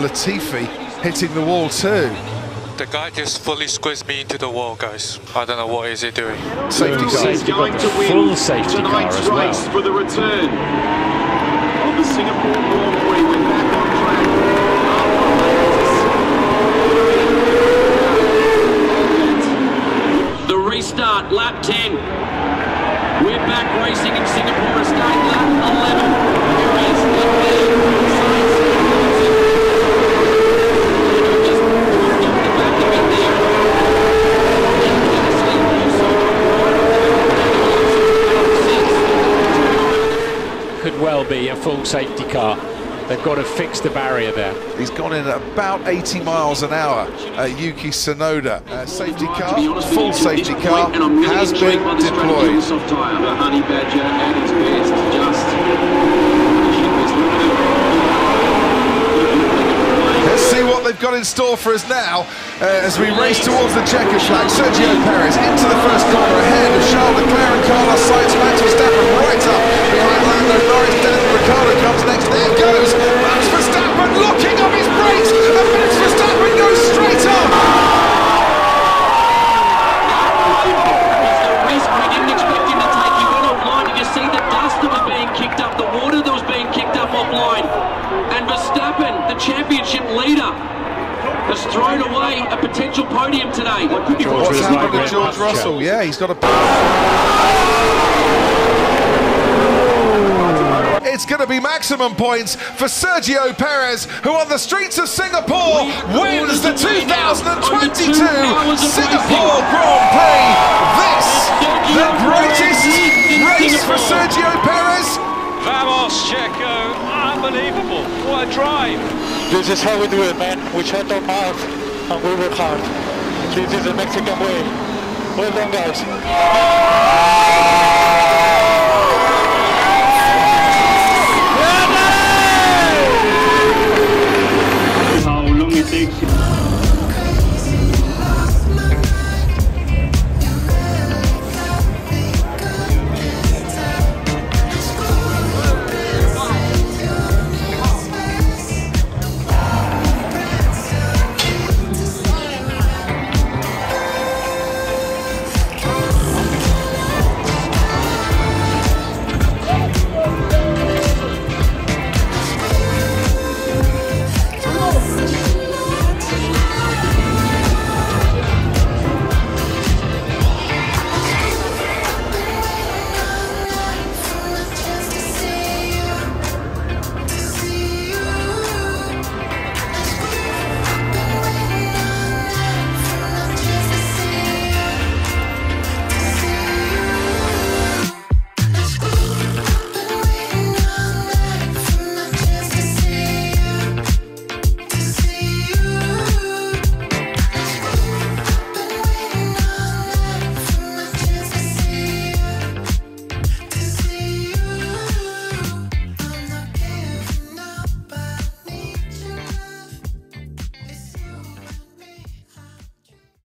Latifi hitting the wall too. The guy just fully squeezed me into the wall, guys. I don't know what is he doing. Safety car. He's got the full safety car as well. Race for the return of the Singapore Grand Prix. We're back on track. The restart, lap 10. We're back racing in Singapore. Starting lap 11. Perez, Could well be a full safety car. They've got to fix the barrier there. He's gone in at about 80 miles an hour, Yuki Tsunoda. Safety car, full safety car, has been deployed. The Honey Badger at its best, just... Let's see what they've got in store for us now as we race towards the checkered flag. Sergio Perez into the first corner ahead of Charles Leclerc and Carlos Sainz. Max Verstappen right up behind Lando Norris. Daniel Ricciardo comes next. There goes Max Verstappen locking up his brakes, and Max Verstappen goes straight up. It's the risk we didn't expect him to take. He went offline. Did you see the dust that was being kicked up, the water that was being kicked up offline? And Verstappen, the championship leader, has thrown away a potential podium today. What's happened to George Russell? Yeah, he's got a... It's going to be maximum points for Sergio Perez, who on the streets of Singapore wins the 2022 Singapore Grand Prix. This, the greatest race for Sergio Perez. Vamos, Checo, unbelievable, what a drive. This is how we do it, man. We shut our mouth and we work hard. This is the Mexican way. Well done, guys.